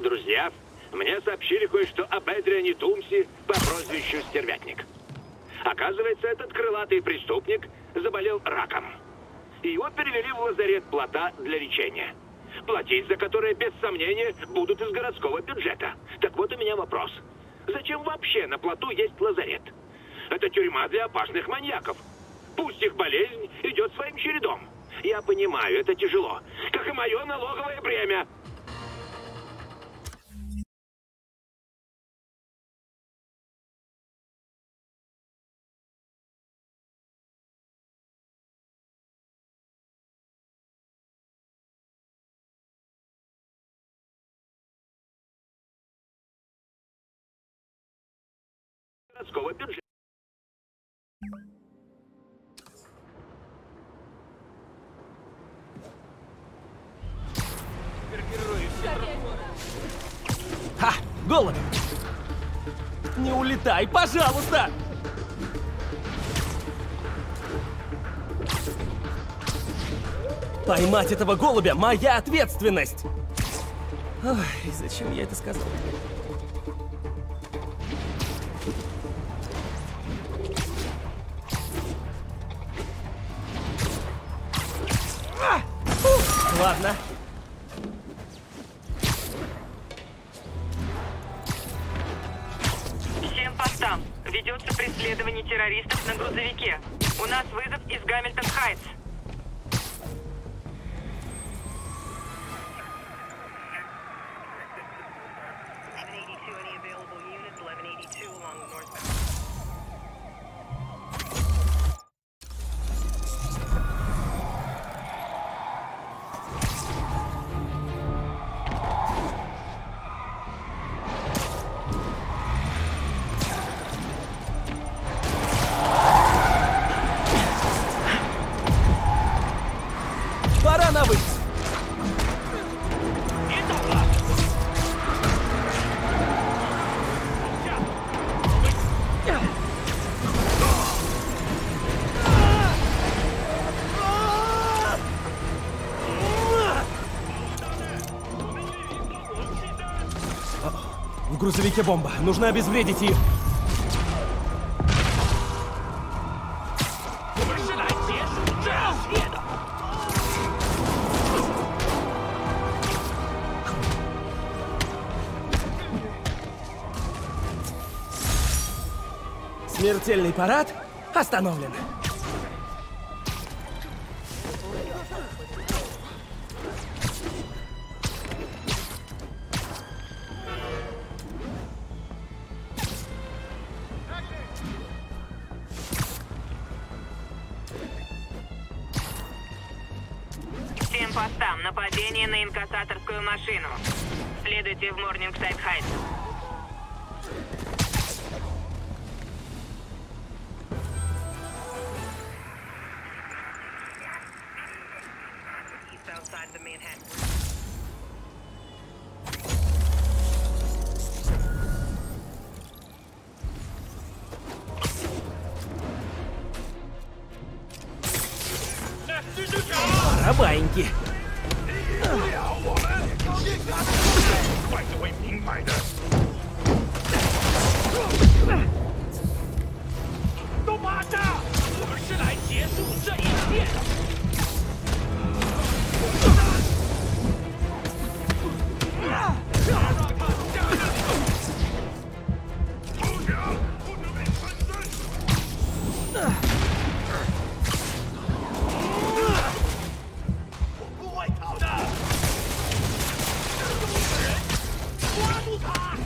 Друзья, мне сообщили кое-что об Эдриане Тумсе по прозвищу Стервятник. Оказывается, этот крылатый преступник заболел раком. И его перевели в лазарет Плота для лечения. Платить за которое, без сомнения, будут из городского бюджета. Так вот у меня вопрос. Зачем вообще на Плоту есть лазарет? Это тюрьма для опасных маньяков. Пусть их болезнь идет своим чередом. Я понимаю, это тяжело. Как и мое налоговое бремя. Городского бюджета. Ха! Голубь! Не улетай, пожалуйста! Поймать этого голубя — моя ответственность! Ой, зачем я это сказал? Ладно. Всем постам. Ведется преследование террористов на грузовике. У нас вызов из Гамильтон-Хайтс. Пора на выезд! В грузовике бомба. Нужно обезвредить ее. Смертельный парад остановлен. Всем постам. Нападение на инкассаторскую машину. Следуйте в Морнингсайд-Хайтс. Пора баиньки. 快就会明白的。都趴下！我们是来结束这一切的。投降，不准备翻身！我不会逃的。 抓住他！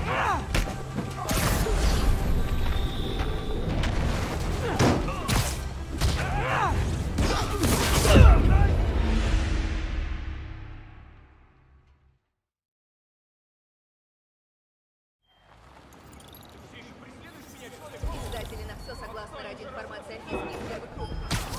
Издатели на все согласны ради информации о физике в первых группах.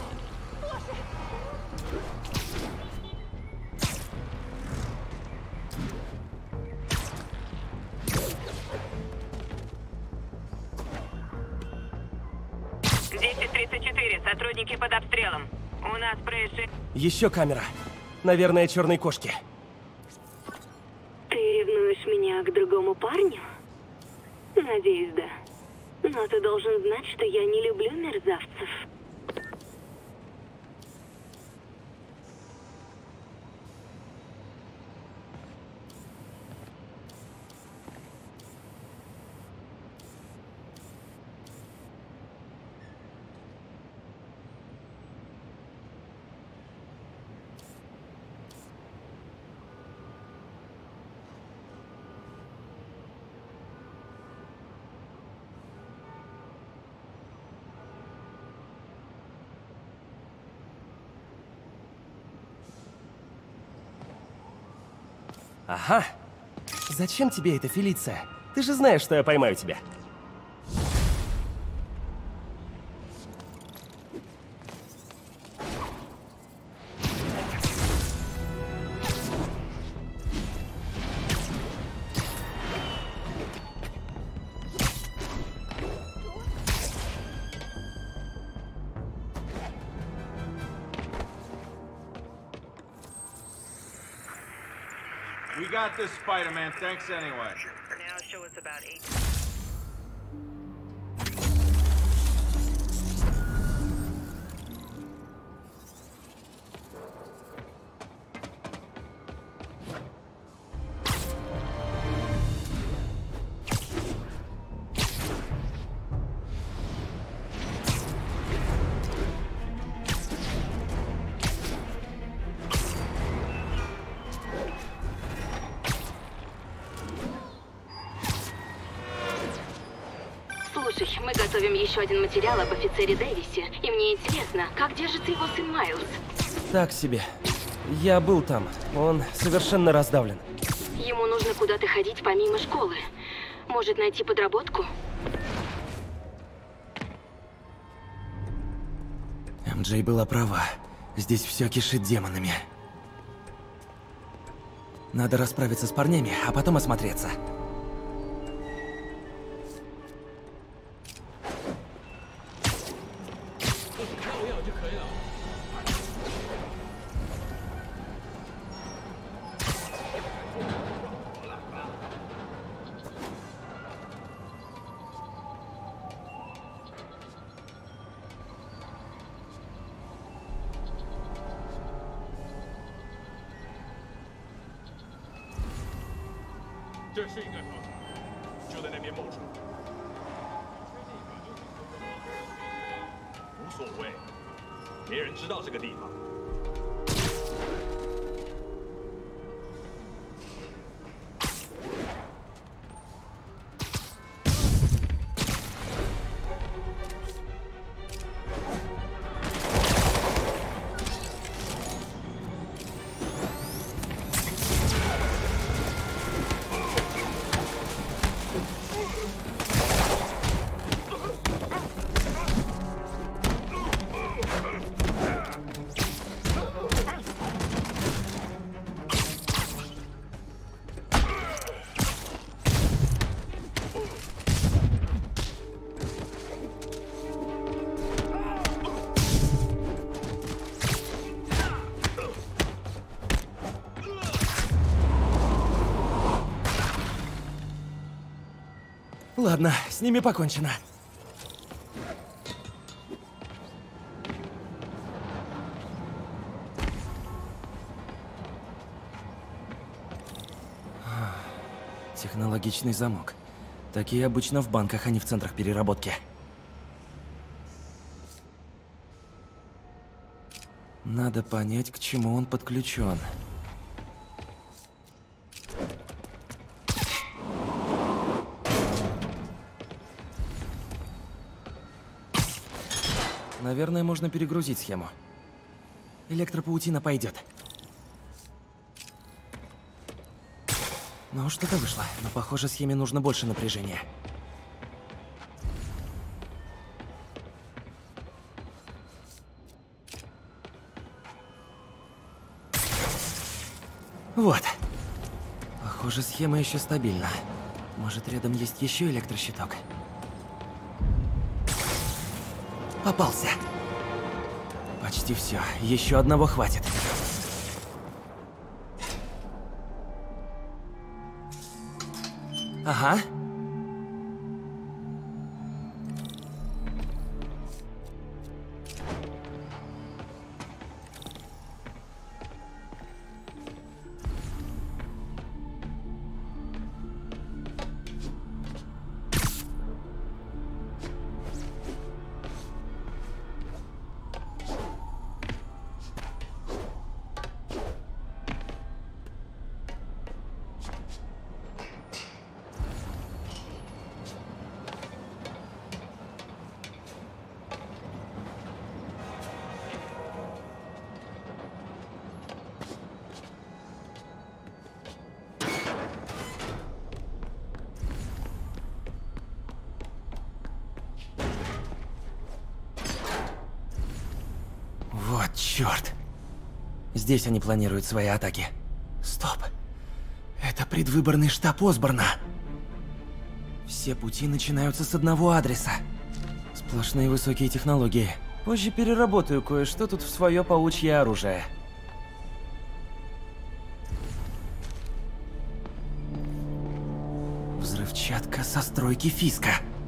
Сотрудники под обстрелом. У нас Еще камера. Наверное, черной кошки. Ты ревнуешь Ревнуешь меня к другому парню? Надеюсь, да. Но ты должен знать, что я не люблю мерзавцев. Ага. Зачем тебе это, Фелиция? Ты же знаешь, что я поймаю тебя. We got this, Spider-Man. Thanks anyway. Now show us about 8. Слушай, мы готовим еще один материал об офицере Дэвисе, и мне интересно, как держится его сын Майлз? Так себе. Я был там. Он совершенно раздавлен. Ему нужно куда-то ходить помимо школы. Может найти подработку? МJ была права. Здесь все кишит демонами. Надо расправиться с парнями, а потом осмотреться. Ладно, с ними покончено. Технологичный замок. Такие обычно в банках, а не в центрах переработки. Надо понять, к чему он подключен. Наверное, можно перегрузить схему. Электропаутина пойдет. Ну, что-то вышло, но, похоже, схеме нужно больше напряжения. Вот. Похоже, схема еще стабильна. Может, рядом есть еще электрощиток? Попался. Почти все. Еще одного хватит. Ага. Вот черт. Здесь они планируют свои атаки. Стоп. Это предвыборный штаб Осборна. Все пути начинаются с одного адреса. Сплошные высокие технологии. Позже переработаю кое-что тут в свое паучье оружие. Взрывчатка со стройки Фиска.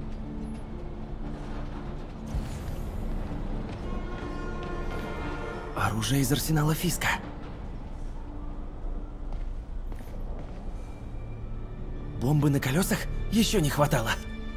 Оружие из арсенала Фиска. Бомбы на колесах еще не хватало.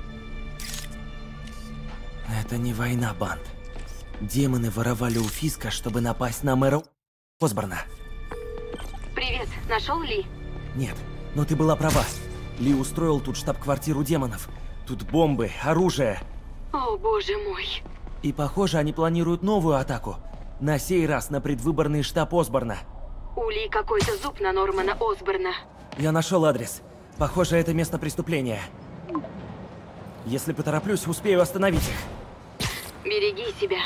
Это не война банд. Демоны воровали у Фиска, чтобы напасть на мэра Осборна. Привет, нашел Ли? Нет, но ты была права. Ли устроил тут штаб-квартиру демонов. Тут бомбы, оружие. О, боже мой. И похоже, они планируют новую атаку. На сей раз на предвыборный штаб Осборна. У Ли какой-то зуб на Нормана Осборна. Я нашел адрес. Похоже, это место преступления. Если потороплюсь, успею остановить их. Береги себя.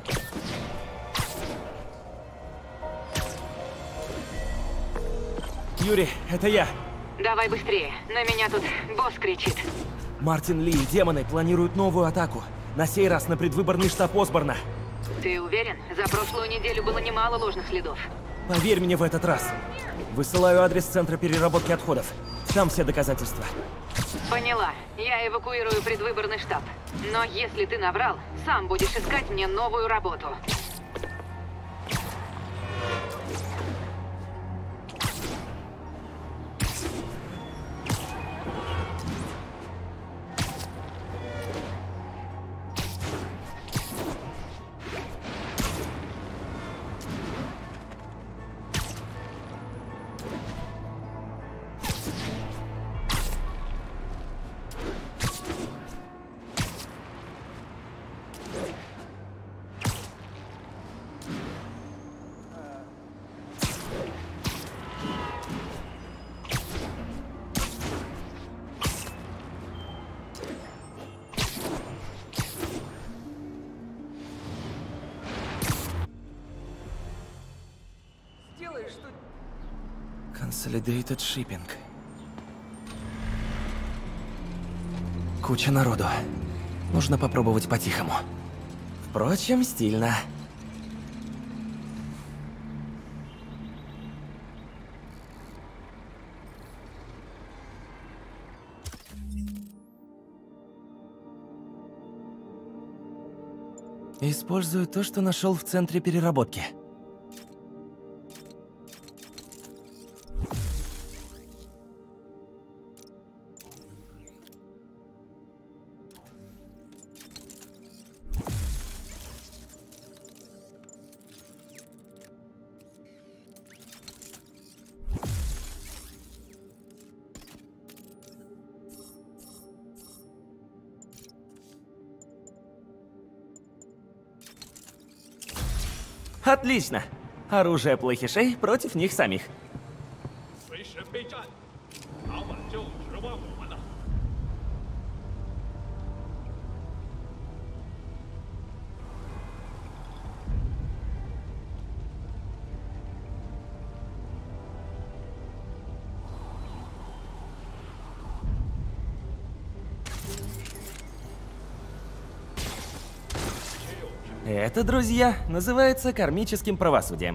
Юрий, это я. Давай быстрее, на меня тут босс кричит. Мартин Ли и демоны планируют новую атаку. На сей раз на предвыборный штаб Осборна. Ты уверен? За прошлую неделю было немало ложных следов. Поверь мне в этот раз. Высылаю адрес центра переработки отходов. Там все доказательства. Поняла. Я эвакуирую предвыборный штаб. Но если ты наврал, сам будешь искать мне новую работу. Consolidated Shipping. Куча народу. Нужно попробовать по-тихому. Впрочем, стильно. Использую то, что нашел в центре переработки. Отлично! Оружие плохишей против них самих. 随时备战，早晚就指望我们了。 Это, друзья, называется кармическим правосудием.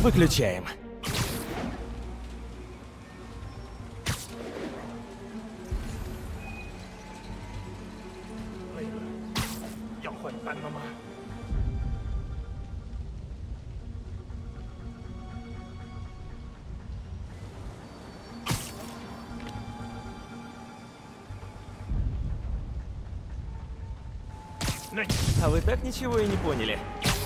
Выключаем. А вы так ничего и не поняли.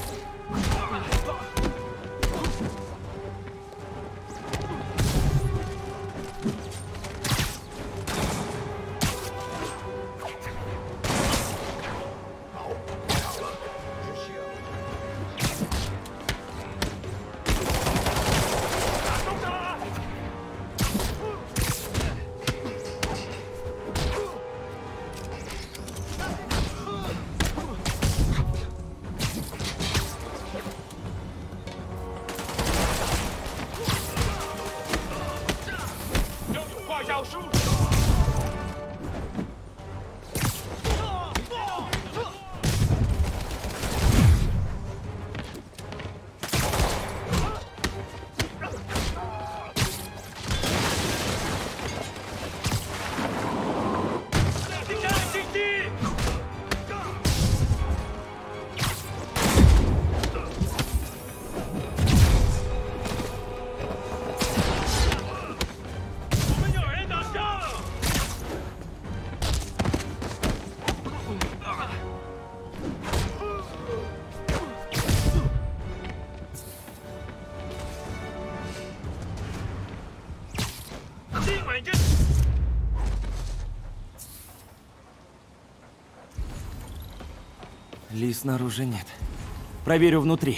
Ли снаружи нет. Проверю внутри.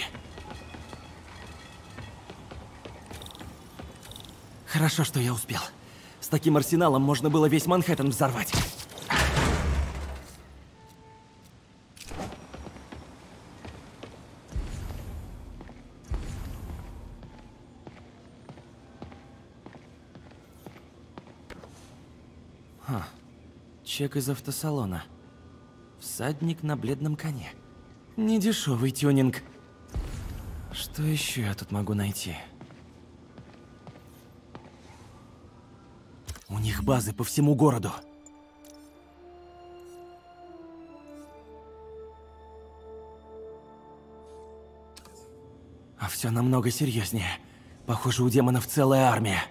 Хорошо, что я успел. С таким арсеналом можно было весь Манхэттен взорвать. Чек из автосалона. Всадник на бледном коне. Недешевый тюнинг. Что еще я тут могу найти? У них базы по всему городу. А все намного серьезнее. Похоже, у демонов целая армия.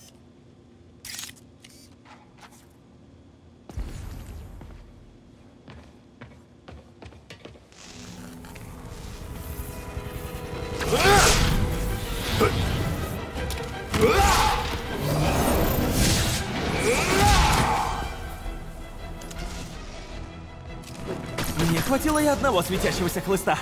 Мне хватило и одного светящегося хлыста.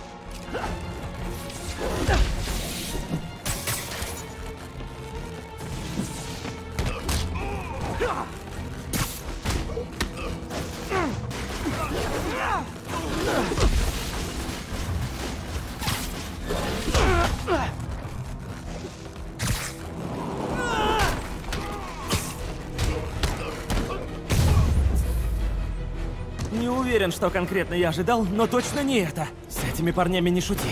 Не уверен, что конкретно я ожидал, но точно не это. С этими парнями не шути.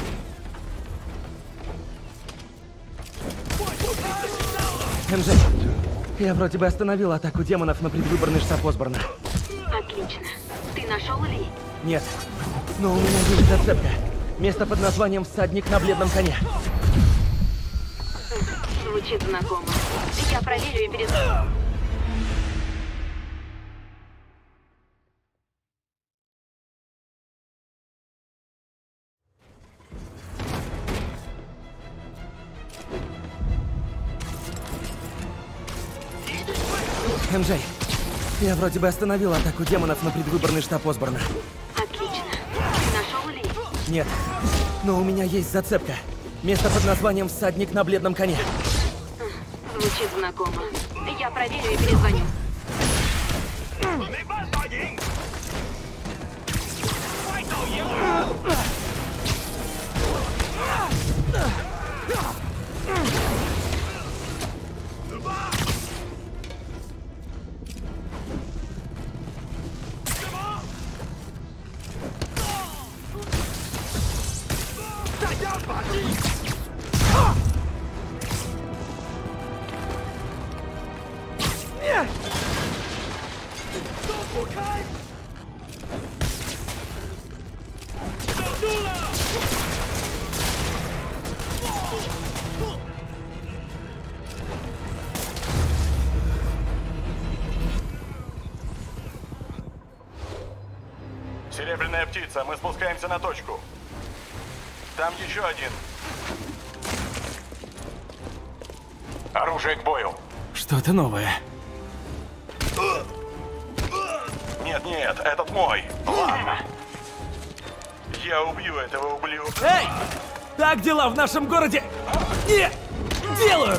МЖ, я вроде бы остановил атаку демонов на предвыборный штаб Осборна. Отлично. Ты нашел Ли? Нет, но у меня есть зацепка. Место под названием «Всадник на бледном коне». Звучит знакомо. Я проверю и перезвоню. МЖ, я вроде бы остановил атаку демонов на предвыборный штаб Осборна. Отлично. Ты нашел Ли? Нет, но у меня есть зацепка. Место под названием «Всадник на бледном коне». Звучит знакомо. Я проверю и перезвоню. Серебряная птица, мы спускаемся на точку. Там еще один. Оружие к бою. Что-то новое. Нет, этот мой. Ладно. Я убью этого ублюдка. Эй! Так дела в нашем городе не делают!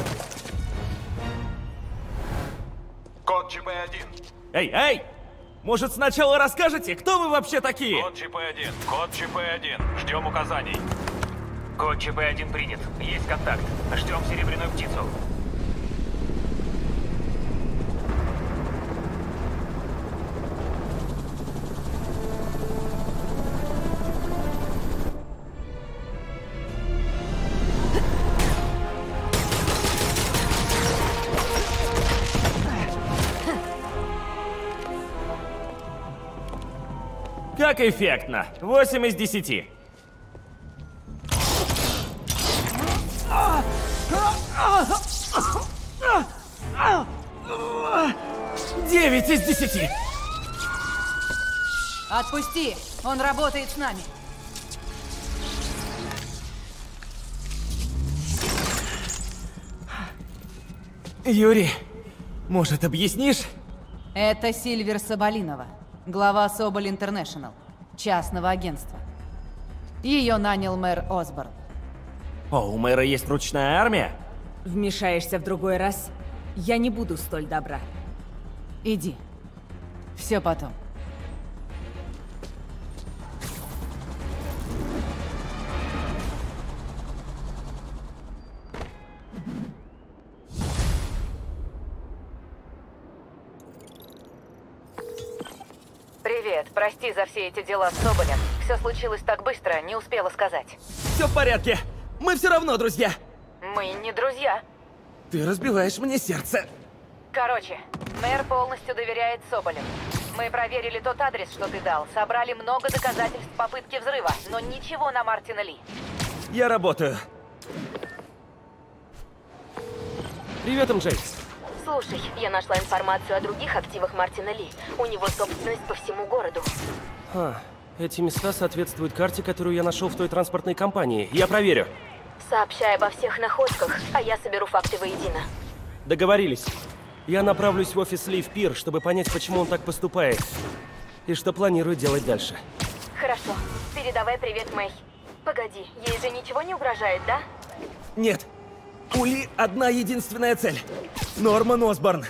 Код ЧП-1. Эй! Может, сначала расскажете, кто вы вообще такие? Код ЧП-1. Код ЧП-1. Ждем указаний. Код ЧП-1 принят. Есть контакт. Ждем серебряную птицу. Как эффектно. 8 из 10. Девять из 10. Отпусти! Он работает с нами. Юрий, может, объяснишь? Это Сильвер Соболинова, глава Соболь Интернешнл, частного агентства. Ее нанял мэр Осборн. О, у мэра есть ручная армия? Вмешаешься в другой раз, я не буду столь добра. Иди. Все потом. Привет, прости за все эти дела с Соболем. Все случилось так быстро, не успела сказать. Все в порядке. Мы все равно друзья. Мы не друзья. Ты разбиваешь мне сердце. Короче, мэр полностью доверяет Соболю. Мы проверили тот адрес, что ты дал, собрали много доказательств попытки взрыва, но ничего на Мартина Ли. Я работаю. Привет, МJ. Слушай, я нашла информацию о других активах Мартина Ли. У него собственность по всему городу. Эти места соответствуют карте, которую я нашел в той транспортной компании. Я проверю. Сообщай обо всех находках, а я соберу факты воедино. Договорились. Я направлюсь в офис Ли в Пир, чтобы понять, почему он так поступает. И что планирует делать дальше. Хорошо. Передавай привет, Мэй. Погоди, ей же ничего не угрожает, да? Нет. У Ли одна единственная цель. Норман Осборн.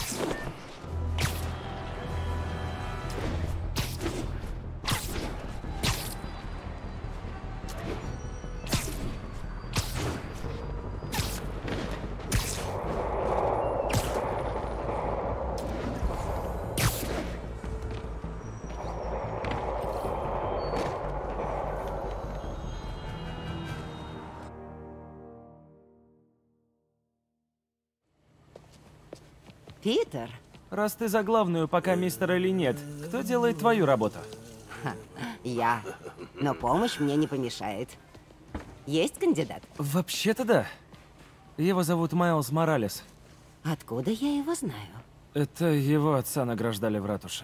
Питер? Раз ты за главную, пока мистера Ли нет, кто делает твою работу? Я. Но помощь мне не помешает. Есть кандидат? Вообще-то да. Его зовут Майлз Моралес. Откуда я его знаю? Это его отца награждали в ратуше.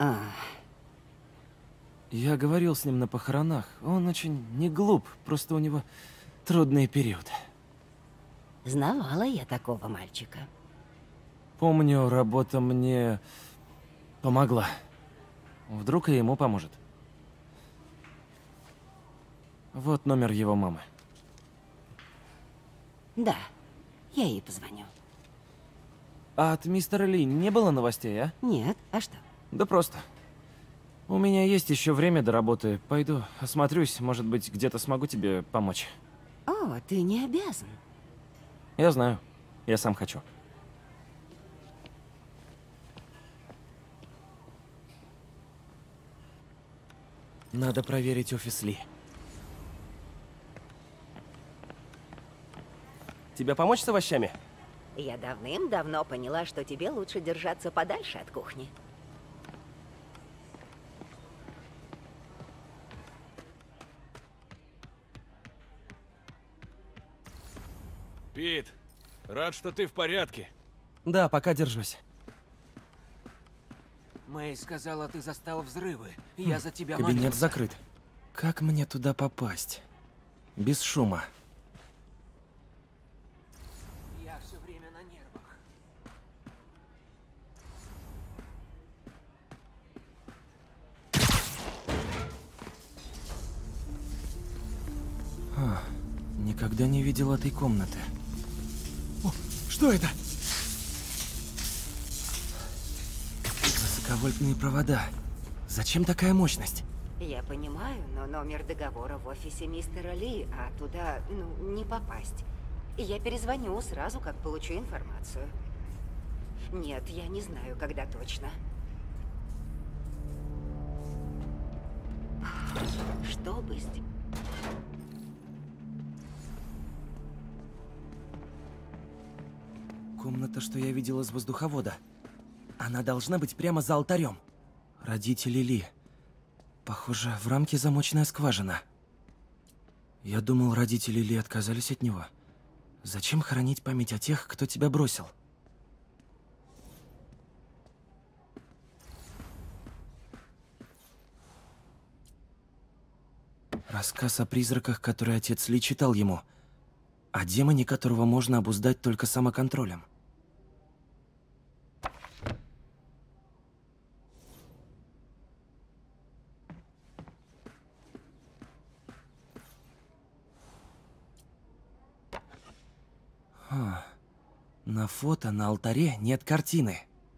Я говорил с ним на похоронах. Он очень не глуп, просто у него трудный период. Знавала я такого мальчика. Помню, работа мне помогла. Вдруг и ему поможет. Вот номер его мамы. Да, я ей позвоню. А от мистера Ли не было новостей, а? Нет, а что? Да просто. У меня есть еще время до работы. Пойду, осмотрюсь, может быть, где-то смогу тебе помочь. О, ты не обязан. Я знаю. Я сам хочу. Надо проверить офис Ли. Тебе помочь с овощами? Я давным-давно поняла, что тебе лучше держаться подальше от кухни. Пит, рад, что ты в порядке. Да, пока держусь. Мэй сказала, ты застал взрывы. Я за тебя Кабинет молился. закрыт. Как мне туда попасть? Без шума. Я все время на нервах. Никогда не видел этой комнаты. О, что это? Высоковольтные провода. Зачем такая мощность? Я понимаю, но номер договора в офисе мистера Ли, а туда, не попасть. Я перезвоню сразу, как получу информацию. Нет, я не знаю, когда точно. Что бы сделать? Комната, что я видел из воздуховода. Она должна быть прямо за алтарем. Родители Ли. Похоже, в рамке замочная скважина. Я думал, родители Ли отказались от него. Зачем хранить память о тех, кто тебя бросил? Рассказ о призраках, который отец Ли читал ему. О демоне, которого можно обуздать только самоконтролем. На фото на алтаре нет картины.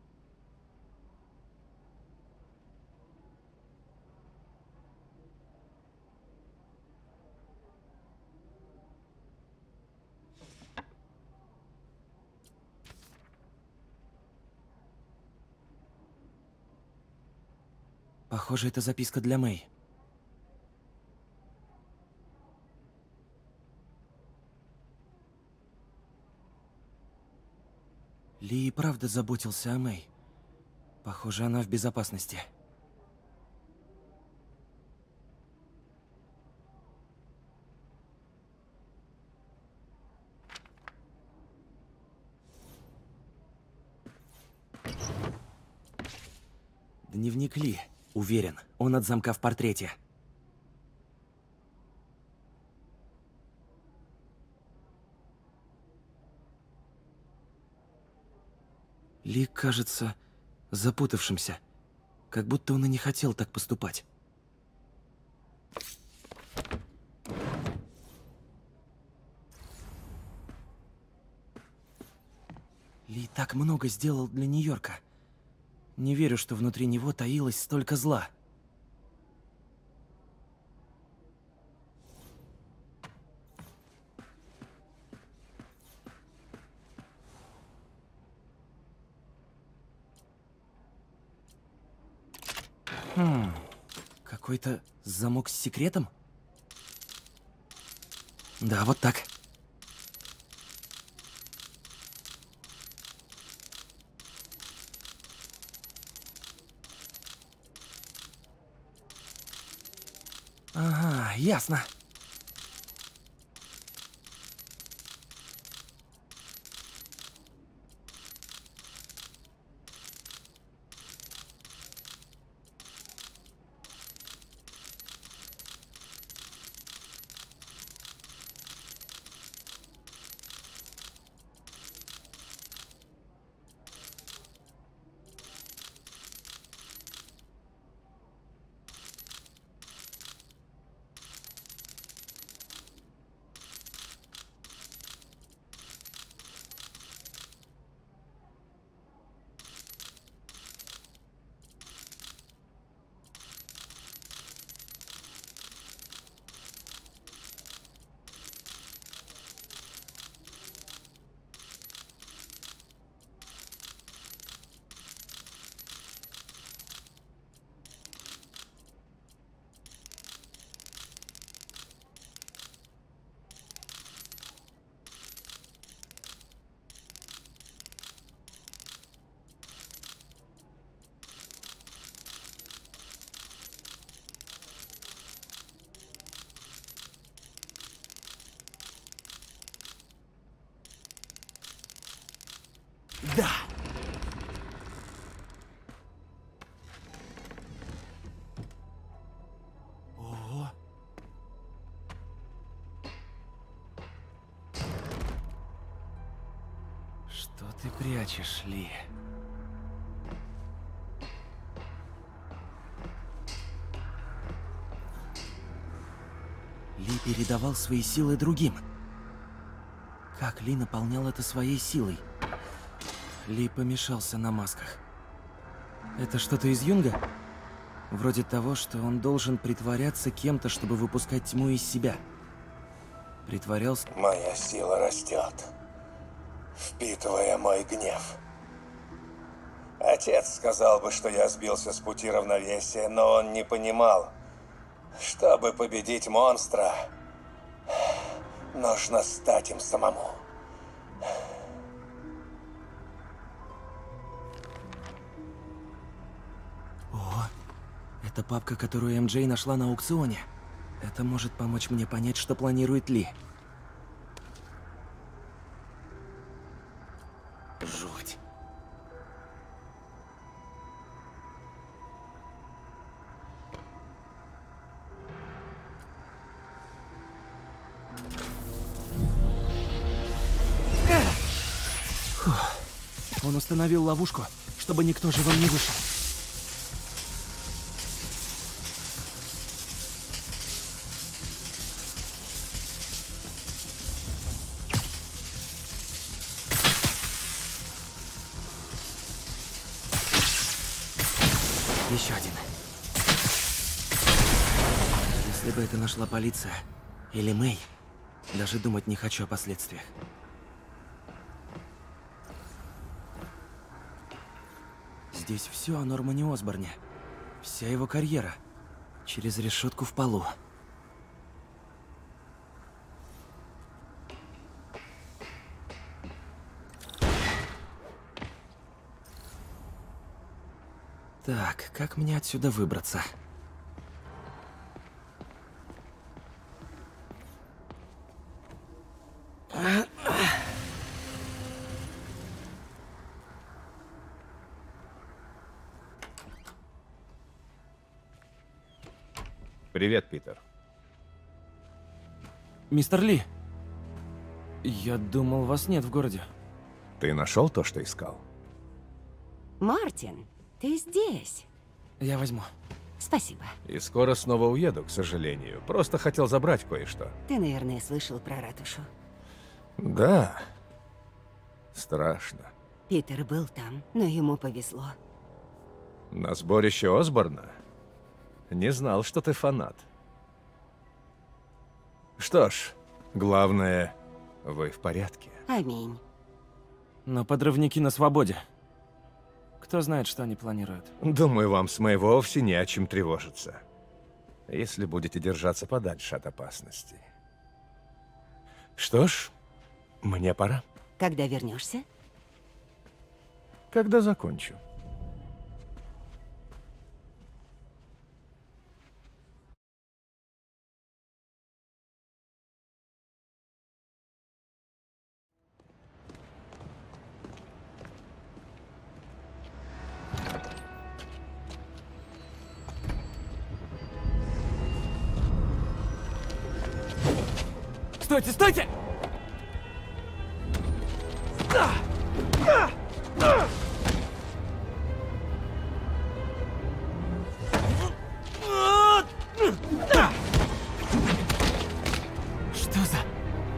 Похоже, это записка для Мэй. Ли и правда заботился о Мэй. Похоже, она в безопасности. Дневник Ли. Уверен, он от замка в портрете. Ли кажется запутавшимся, как будто он и не хотел так поступать. Ли так много сделал для Нью-Йорка. Не верю, что внутри него таилось столько зла. Какой-то замок с секретом? Да, вот так. Ага, ясно. Да. Что ты прячешь, Ли? Ли передавал свои силы другим. Как Ли наполнял это своей силой? Ли помешался на масках. Это что-то из Юнга? Вроде того, что он должен притворяться кем-то, чтобы выпускать тьму из себя. Притворялся... Моя сила растет, впитывая мой гнев. Отец сказал бы, что я сбился с пути равновесия, но он не понимал. Чтобы победить монстра, нужно стать им самому. О, это папка, которую МJ нашла на аукционе. Это может помочь мне понять, что планирует Ли. Жуть. Фух. Он установил ловушку, чтобы никто живым не вышел. Еще один. Если бы это нашла полиция или Мэй, даже думать не хочу о последствиях. Здесь все о Нормане Осборне. Вся его карьера. Через решетку в полу. Так, как мне отсюда выбраться? Привет, Питер. Мистер Ли, я думал, вас нет в городе. Ты нашел то, что искал? Мартин, ты здесь. Я возьму. Спасибо. И скоро снова уеду, к сожалению. Просто хотел забрать кое-что. Ты, наверное, слышал про ратушу. Да. Страшно. Питер был там, но ему повезло. На сборище Осборна? Не знал, что ты фанат. Что ж, главное, вы в порядке. Аминь. Но подрывники на свободе. Кто знает, что они планируют. Думаю, вам с Мэй вовсе не о чем тревожиться. Если будете держаться подальше от опасности. Что ж, мне пора. Когда вернешься? Когда закончу. Стойте, стойте! Что за...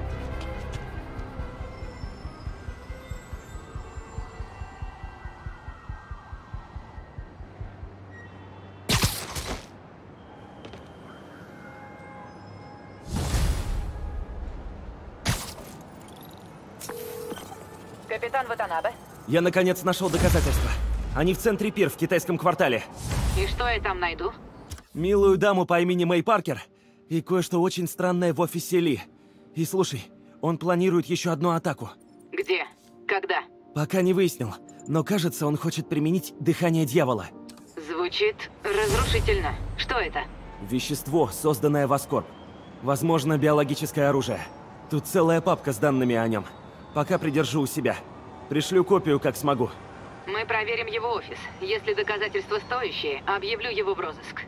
Капитан Ватанабе. Я наконец нашел доказательства. Они в центре пир в китайском квартале. И что я там найду? Милую даму по имени Мэй Паркер и кое-что очень странное в офисе Ли. И слушай, он планирует еще одну атаку. Где? Когда? Пока не выяснил, но кажется, он хочет применить дыхание дьявола. Звучит разрушительно. Что это? Вещество, созданное в Аскорб. Возможно, биологическое оружие. Тут целая папка с данными о нем. Пока придержу у себя. Пришлю копию, как смогу. Мы проверим его офис. Если доказательства стоящие, объявлю его в розыск.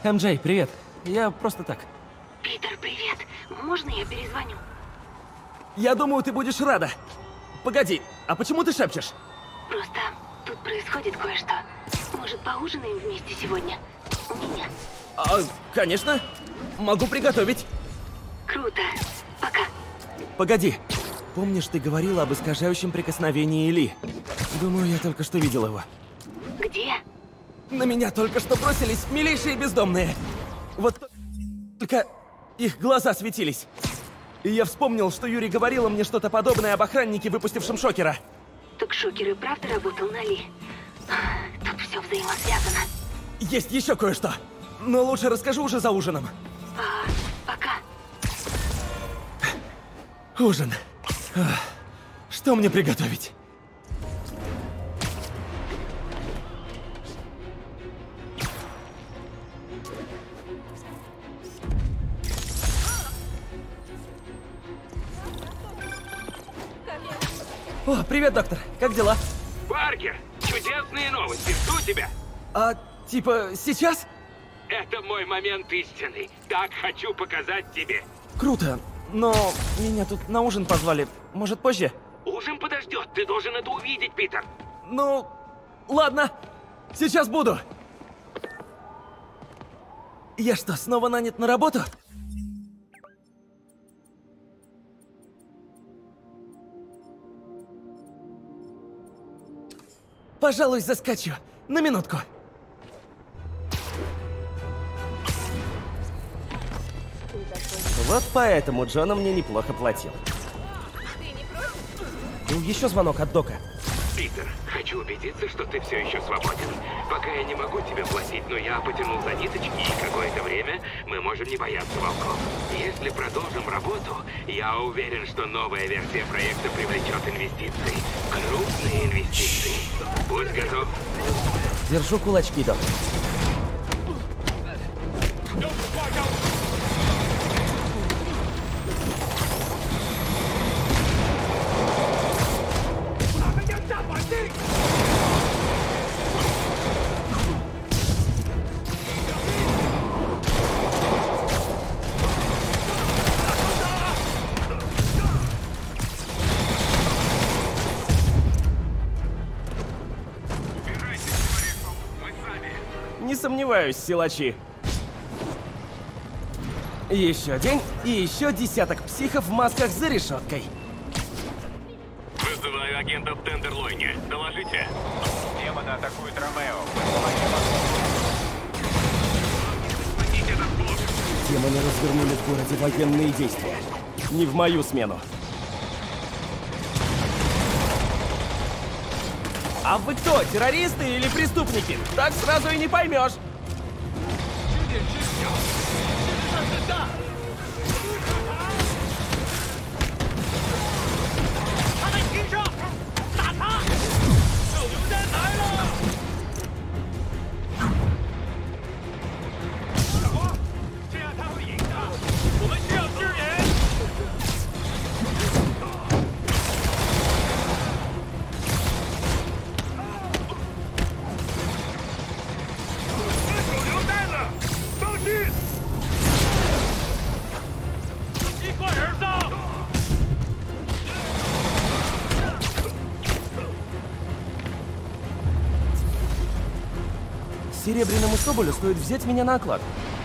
МJ, привет. Я просто так. Питер, привет. Можно я перезвоню? Я думаю, ты будешь рада. Погоди, а почему ты шепчешь? Просто тут происходит кое-что. Может, поужинаем вместе сегодня? У меня. Конечно. Могу приготовить. Круто. Пока. Погоди. Помнишь, ты говорила об искажающем прикосновении Ли? Думаю, я только что видел его. Где? На меня только что бросились милейшие бездомные. Вот только их глаза светились. И я вспомнил, что Юри говорила мне что-то подобное об охраннике, выпустившем шокера. Так шокер и правда работал на Ли? Тут все взаимосвязано. Есть еще кое-что. Но лучше расскажу уже за ужином. Пока. Ужин. Что мне приготовить? О, привет, доктор. Как дела? Паркер, чудесные новости. Жду тебя. Типа, сейчас? Это мой момент истины. Так хочу показать тебе. Круто. Но меня тут на ужин позвали. Может, позже? Ужин подождет. Ты должен это увидеть, Питер. Ну, ладно. Сейчас буду. Я что, снова нанят на работу? Пожалуй, заскочу. На минутку. Вот поэтому Джона мне неплохо платил. Еще звонок от Дока. Питер, хочу убедиться, что ты все еще свободен. Пока я не могу тебе платить, но я потянул за ниточки, и какое-то время мы можем не бояться волков. Если продолжим работу, я уверен, что новая версия проекта привлечет инвестиции. Крупные инвестиции. Будь готов. Держу кулачки, Док. Не сомневаюсь, силачи. Еще день и еще десяток психов в масках за решеткой. Вызываю агентов в Тендерлойне. Доложите. Демоны атакуют Ромео. Демоны развернули в городе военные действия. Не в мою смену. А вы кто, террористы или преступники? Так сразу и не поймешь. Серебряному Соболю стоит взять меня на оклад.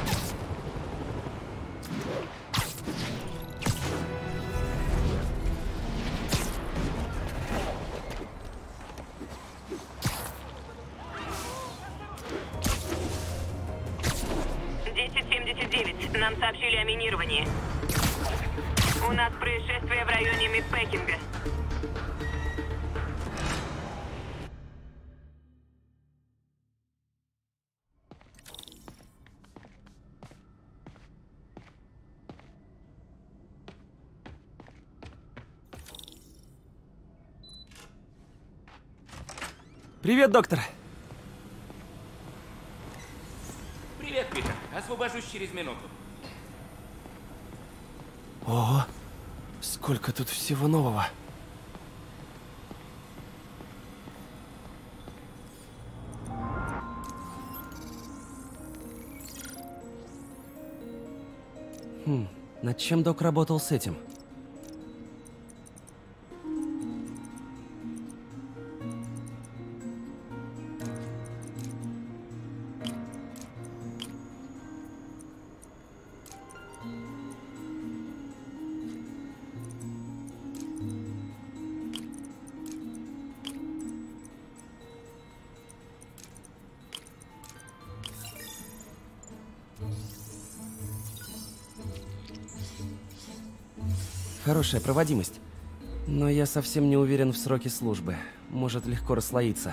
Нам сообщили о минировании. У нас происшествие в районе Мидпекинга. Привет, доктор. Привет, Питер. Освобожусь через минуту. Ого, сколько тут всего нового. Над чем док работал с этим? хорошая проводимость. Но я совсем не уверен в сроке службы. Может легко расслоиться.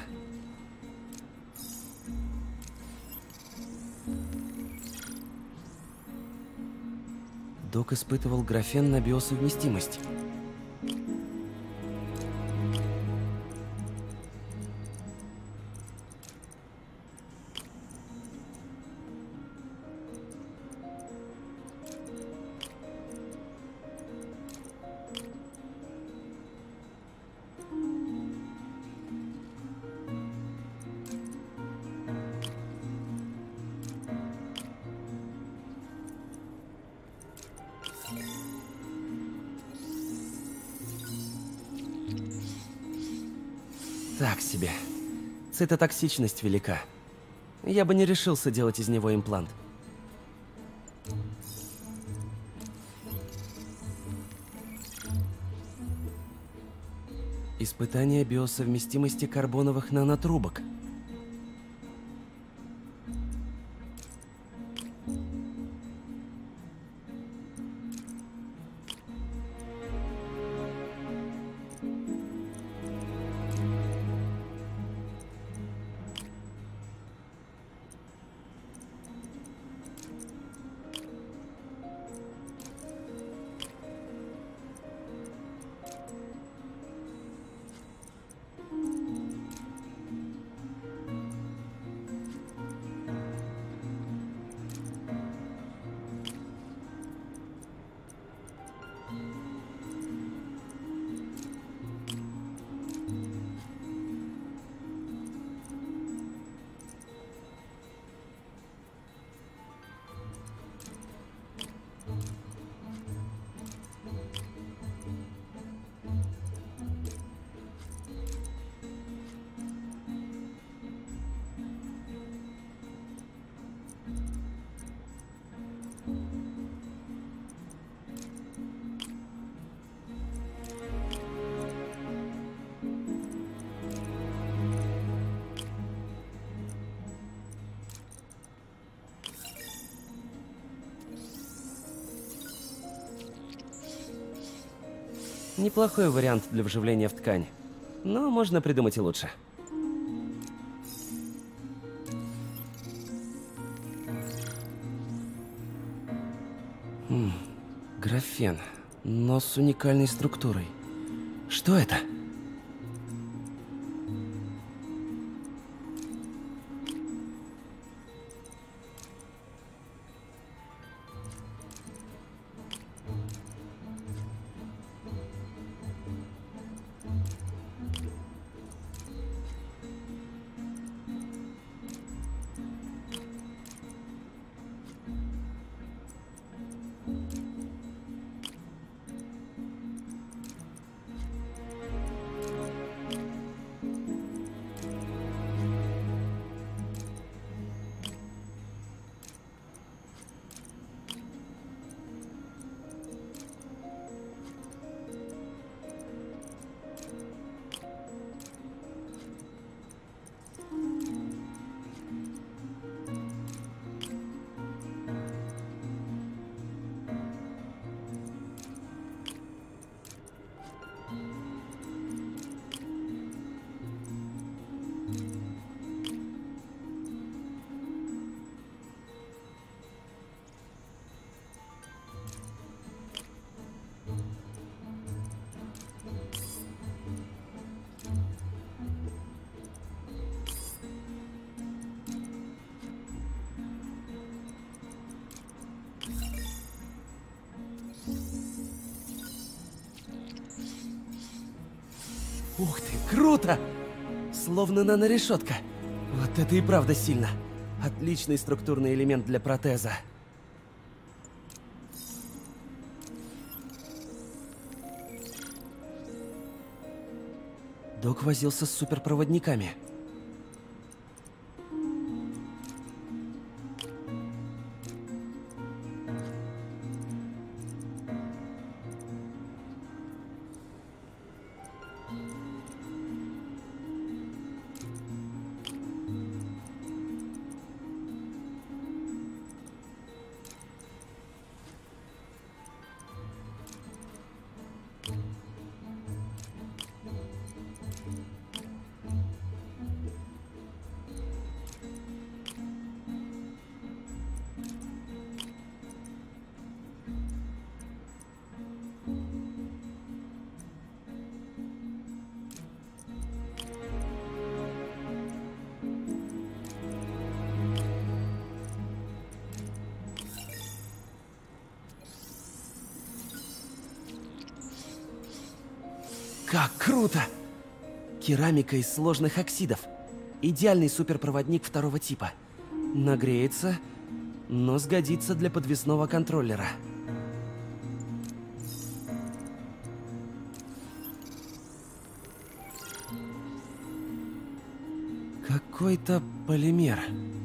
Док испытывал графен на биосовместимость. Так себе. Цитотоксичность велика. Я бы не решился делать из него имплант. Испытание биосовместимости карбоновых нанотрубок. Неплохой вариант для вживления в ткань. Но можно придумать и лучше. Графен, но с уникальной структурой. Что это? Ух ты, круто! Словно нанорешетка. Вот это и правда сильно. Отличный структурный элемент для протеза. Док возился с суперпроводниками. Как круто! Керамика из сложных оксидов. Идеальный суперпроводник второго типа. Нагреется, но сгодится для подвесного контроллера. Какой-то полимер.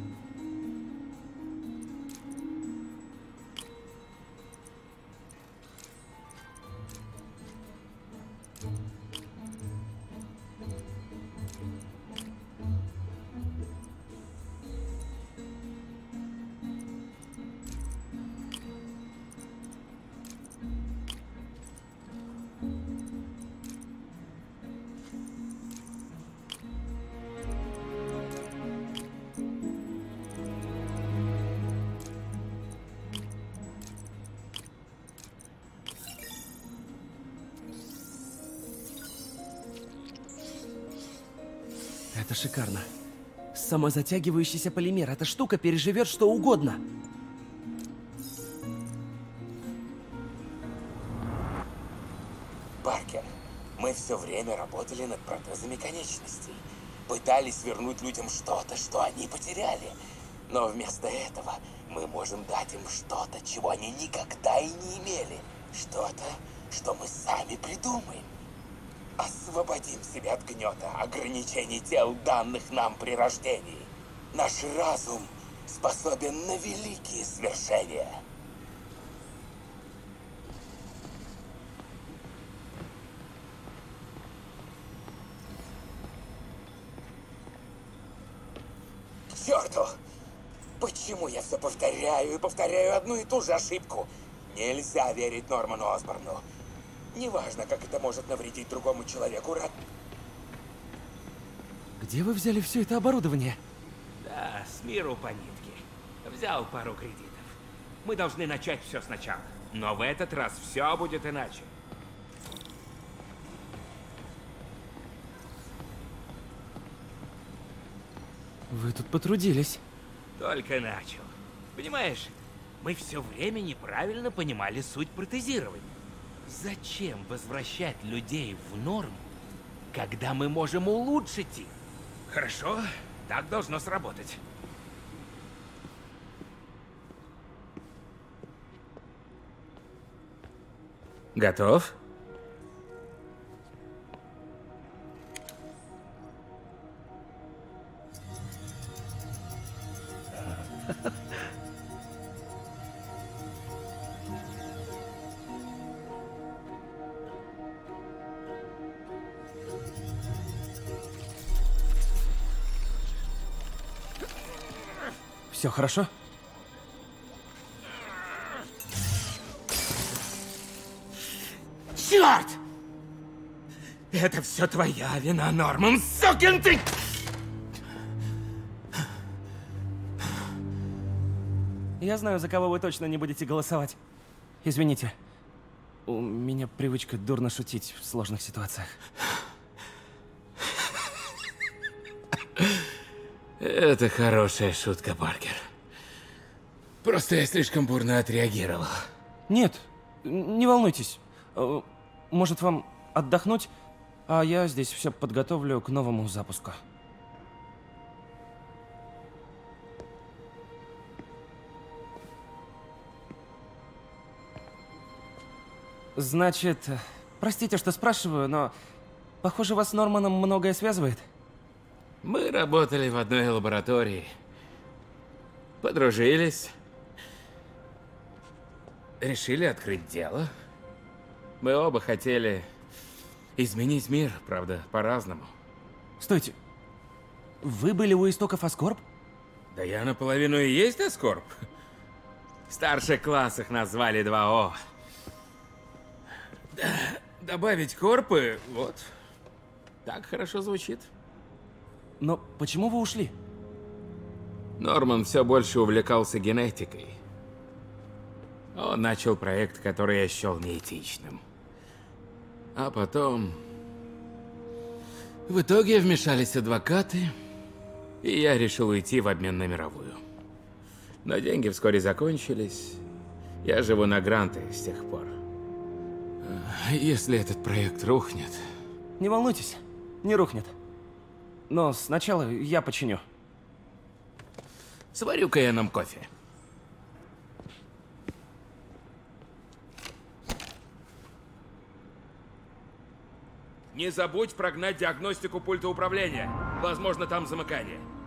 Это шикарно. Самозатягивающийся полимер. Эта штука переживет что угодно. Паркер, мы все время работали над протезами конечностей. Пытались вернуть людям что-то, что они потеряли. Но вместо этого мы можем дать им что-то, чего они никогда и не имели. Что-то, что мы сами придумаем. Освободим себя от гнета, ограничений тел, данных нам при рождении. Наш разум способен на великие свершения. К черту! Почему я все повторяю и повторяю одну и ту же ошибку? Нельзя верить Норману Осборну. Неважно, как это может навредить другому человеку. Где вы взяли все это оборудование? Да, с миру по нитке. Взял пару кредитов. Мы должны начать все сначала. Но в этот раз все будет иначе. Вы тут потрудились. Только начал. Понимаешь, мы все время неправильно понимали суть протезирования. Зачем возвращать людей в норму, когда мы можем улучшить их? Хорошо, так должно сработать. Готов? Все хорошо? Черт! Это все твоя вина, Норман, сукин ты! Я знаю, за кого вы точно не будете голосовать. Извините. У меня привычка дурно шутить в сложных ситуациях. Это хорошая шутка, Паркер. Просто я слишком бурно отреагировал. Нет, не волнуйтесь. Может, вам отдохнуть, а я здесь все подготовлю к новому запуску. Значит, простите, что спрашиваю, но похоже, вас с Норманом многое связывает. Мы работали в одной лаборатории. Подружились. Решили открыть дело. Мы оба хотели изменить мир, правда, по-разному. Стойте. Вы были у истоков Аскорб? Да я наполовину и есть Аскорб. В старших классах назвали 2О. Добавить корпы, вот. Так хорошо звучит. Но почему вы ушли? Норман все больше увлекался генетикой. Он начал проект, который я счел неэтичным. А потом... В итоге вмешались адвокаты, и я решил уйти в обмен на мировую. Но деньги вскоре закончились. Я живу на гранты с тех пор. Если этот проект рухнет, Не волнуйтесь, не рухнет. Но сначала я починю. Сварю-ка я нам кофе. Не забудь прогнать диагностику пульта управления. Возможно, там замыкание.